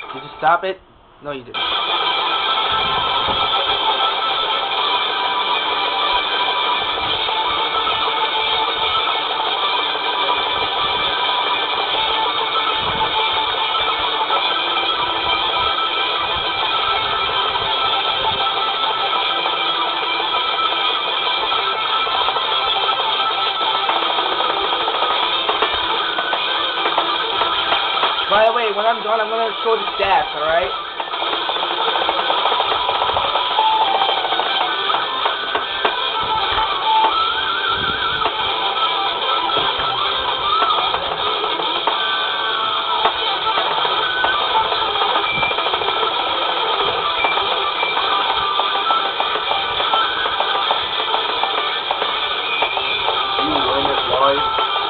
Did you stop it? No, you didn't. By the way, when I'm done, I'm going to show the stats, alright? You win it, boys.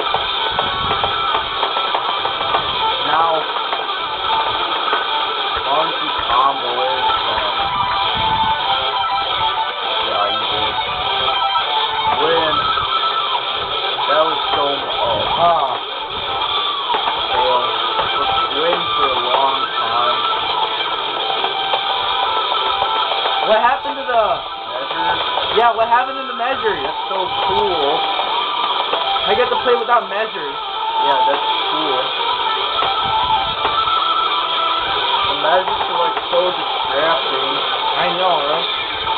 Now, Monkey combo is yeah, you did. Win. That was so fail. Win for a long time. what happened to the... Measures. Yeah, what happened to the measures? That's so cool. I get to play without measures. Yeah, that's cool. The measures are like so distracting. I know, right?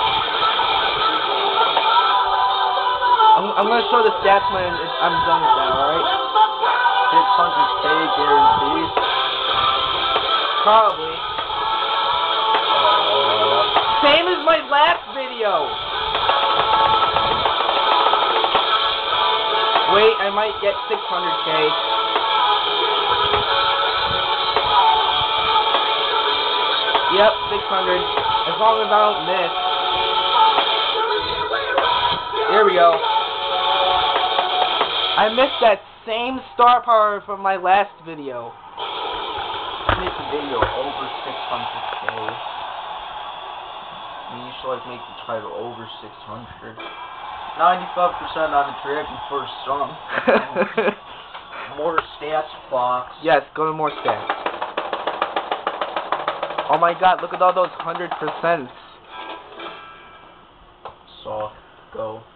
I'm gonna show the stats when I'm done with that, alright? 600K guaranteed. Probably. Same as my last video. Wait, I might get 600K. Yep, 600. As long as I don't miss. Here we go. I missed that same star power from my last video. Make the video over 600K. You should like make the title over 600. 95% on the Dragon First Song. More stats box. Yes, go to more stats. Oh my god, look at all those 100%. So, go.